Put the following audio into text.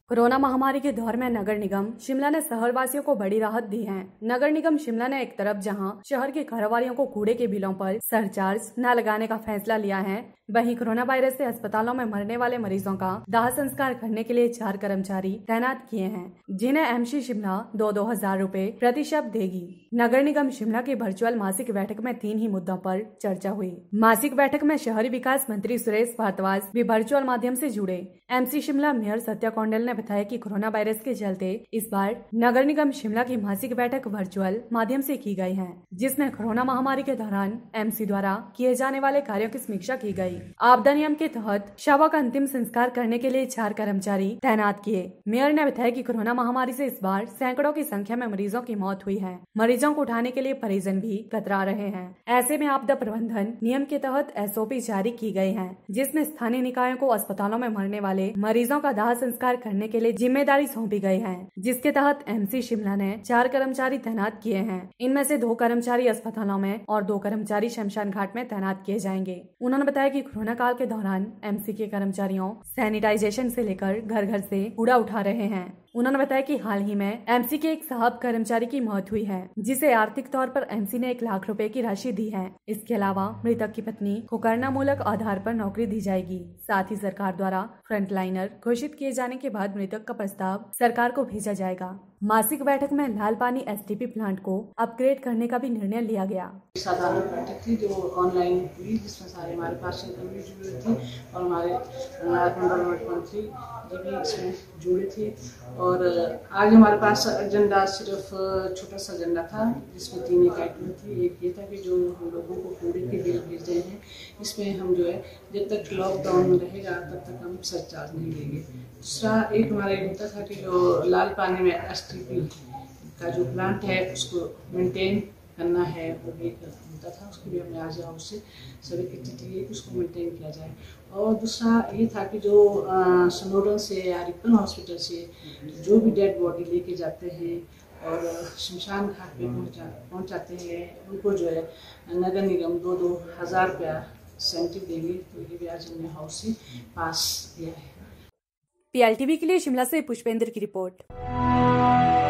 Corona महामारी के दौर में नगर निगम शिमला ने शहर वासियों को बड़ी राहत दी है। नगर निगम शिमला ने एक तरफ जहां शहर के कारोबारियों को कूड़े के बिलों पर सरचार्ज न लगाने का फैसला लिया है, वहीं कोरोना वायरस से अस्पतालों में मरने वाले मरीजों का दाह संस्कार करने के लिए 4 कर्मचारी तैनात किए हैं, जिन्हें एमसी शिमला 2,000 रुपए प्रति शव देगी। नगर निगम शिमला की वर्चुअल मासिक बैठक में 3 ही मुद्दों पर चर्चा हुई। मासिक बैठक में शहरी विकास मंत्री सुरेश भारद्वाज भी वर्चुअल माध्यम से जुड़े। एमसी शिमला मेयर सत्या कौंडल ने बताया कि कोरोना वायरस के चलते इस बार नगर निगम शिमला की मासिक बैठक वर्चुअल माध्यम से की गई है, जिसमें कोरोना महामारी के दौरान एमसी द्वारा किए जाने वाले कार्यों की समीक्षा की गई। आपदा नियम के तहत शवों का अंतिम संस्कार करने के लिए 4 कर्मचारी तैनात किए। मेयर ने बताया कि कोरोना महामारी से इस बार सैकड़ों की संख्या में मरीजों की मौत हुई है। मरीजों को उठाने के लिए परिजन भी कतरा रहे हैं। ऐसे में आपदा प्रबंधन नियम के तहत SOP जारी की गई है, जिसमें स्थानीय निकायों को अस्पतालों में मरने वाले मरीजों का दाह संस्कार करने के लिए जिम्मेदारी सौंपी गई है, जिसके तहत MC शिमला ने 4 कर्मचारी तैनात किए हैं। इनमें से 2 कर्मचारी अस्पतालों में और 2 कर्मचारी शमशान घाट में तैनात किए जाएंगे। उन्होंने बताया कि कोरोना काल के दौरान MC के कर्मचारियों सैनिटाइजेशन से लेकर घर घर से कूड़ा उठा रहे हैं। उन्होंने बताया कि हाल ही में MC के एक साहब कर्मचारी की मौत हुई है, जिसे आर्थिक तौर पर MC ने 1 लाख रुपए की राशि दी है। इसके अलावा मृतक की पत्नी को करणामूलक आधार पर नौकरी दी जाएगी। साथ ही सरकार द्वारा फ्रंटलाइनर घोषित किए जाने के बाद मृतक का प्रस्ताव सरकार को भेजा जाएगा। मासिक बैठक में लाल पानी STP प्लांट को अपग्रेड करने का भी निर्णय लिया गया। साधारण बैठक थी जो ऑनलाइन हुई, जिसमें सारे हमारे पार्षद भी जुड़े थे और हमारे मंत्री जी भी इसमें जुड़े थे। और आज हमारे पास एजेंडा सिर्फ छोटा सा एजेंडा था, जिसमें 3 आइटम थी। एक ये था कि जो हम लोगों को कूड़े के बिल भेज रहे हैं, इसमें हम जो है जब तक लॉकडाउन रहेगा तब तक हम सरचार्ज नहीं लेंगे। दूसरा एक हमारा ये मुद्दा था कि जो लाल पानी में STP का जो प्लांट है उसको मेंटेन करना है, वो भी एक मुद्दा था। उसके लिए हमने आज उससे सभी की चिट्ठी ली, उसको मेंटेन किया जाए। और दूसरा ये था कि जो सनोडन से या रिपन हॉस्पिटल से जो भी डेड बॉडी लेके जाते हैं और शमशान घाट पे पहुँचाते हैं, उनको जो है नगर निगम 2,000 रुपया इंसेंटिव देंगे। तो ये भी आज हमने हाउस से पास किया है। PLTV के लिए शिमला से पुष्पेंद्र की रिपोर्ट।